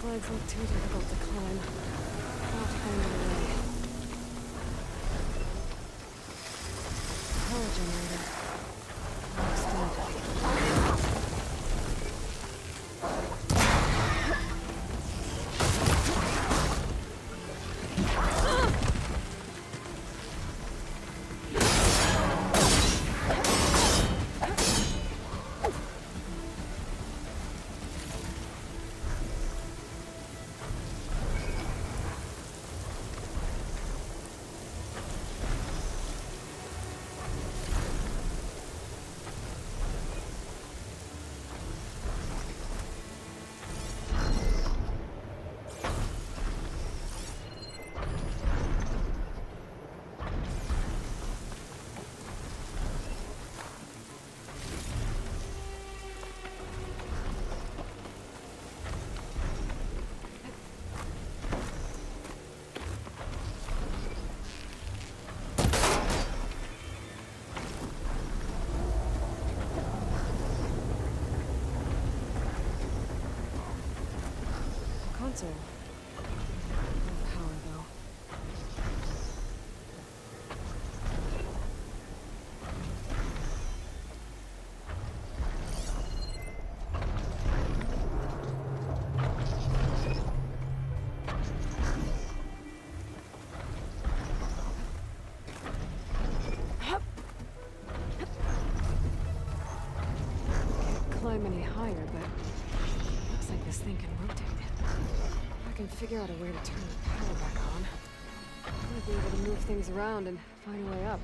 flags look too difficult to climb. I'll have to find another way. Power generator. Looks dead. Console. No power, though. Can't climb any higher, but looks like this thing can rotate. If I can figure out a way to turn the power back on, I might be able to move things around and find a way up.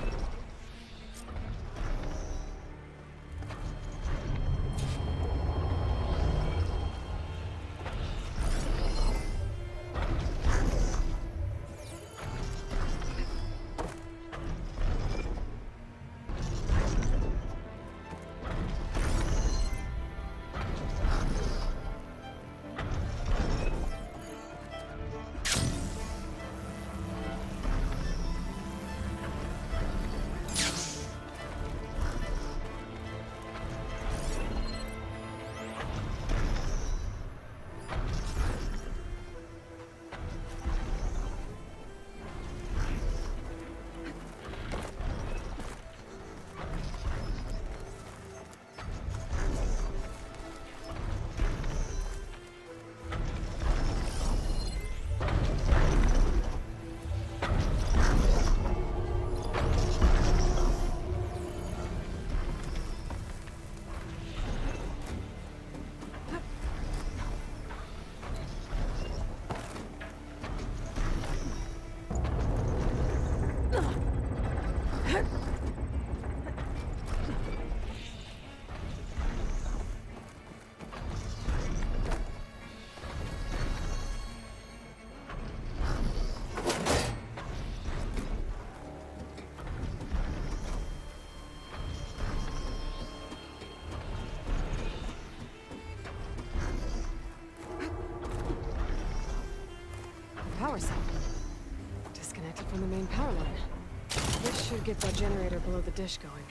Power cell. Disconnected from the main power line. This should get that generator below the dish going.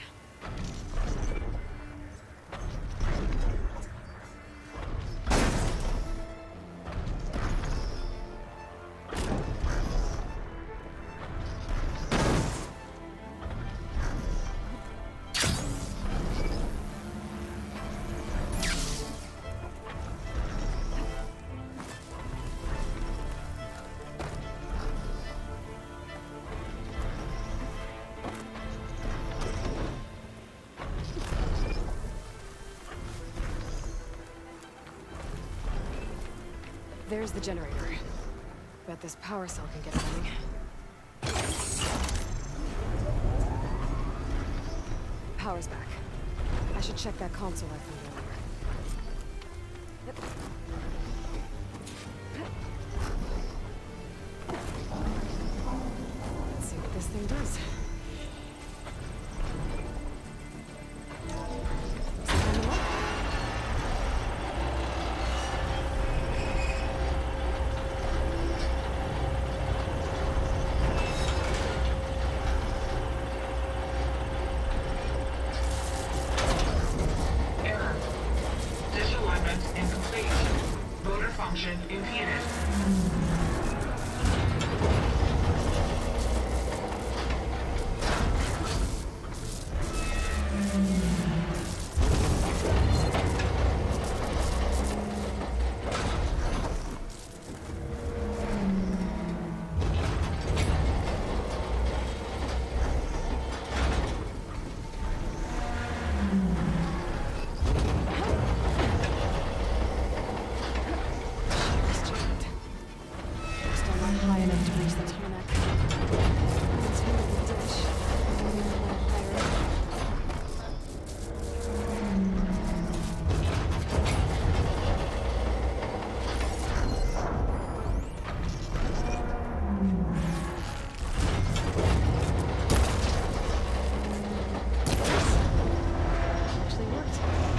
There's the generator. Bet this power cell can get it running. Power's back. I should check that console I found earlier. Let's see what this thing does. Error. malfunction imputed. Still not high enough to reach the Tallneck. It's really the dish. Maybe a little higher. Actually worked.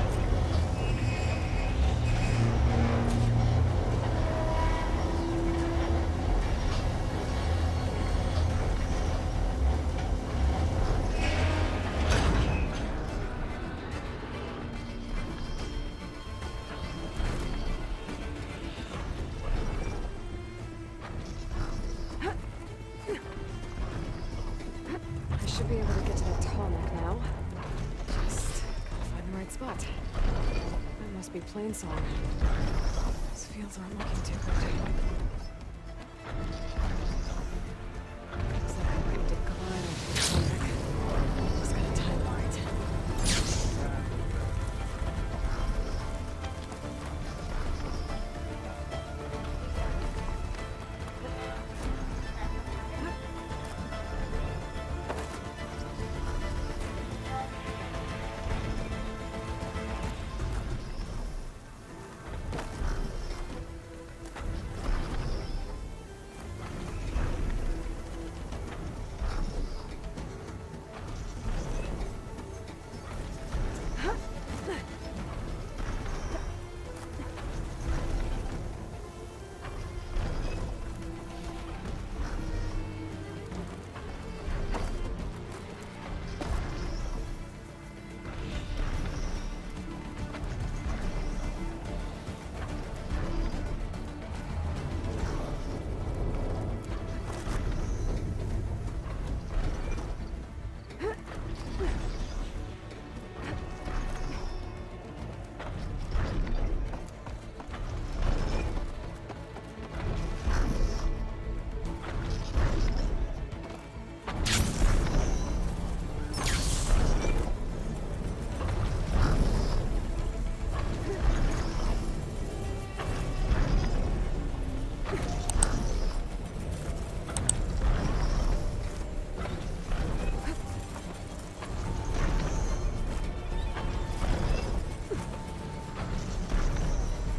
I should be able to get to the Tallneck now. Just gotta find the right spot. That must be plain song. These fields aren't looking too good. Looks like I'm ready to glide onto the Tallneck. Just gotta time it right.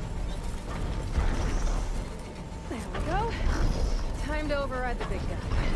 Time to override the big guy.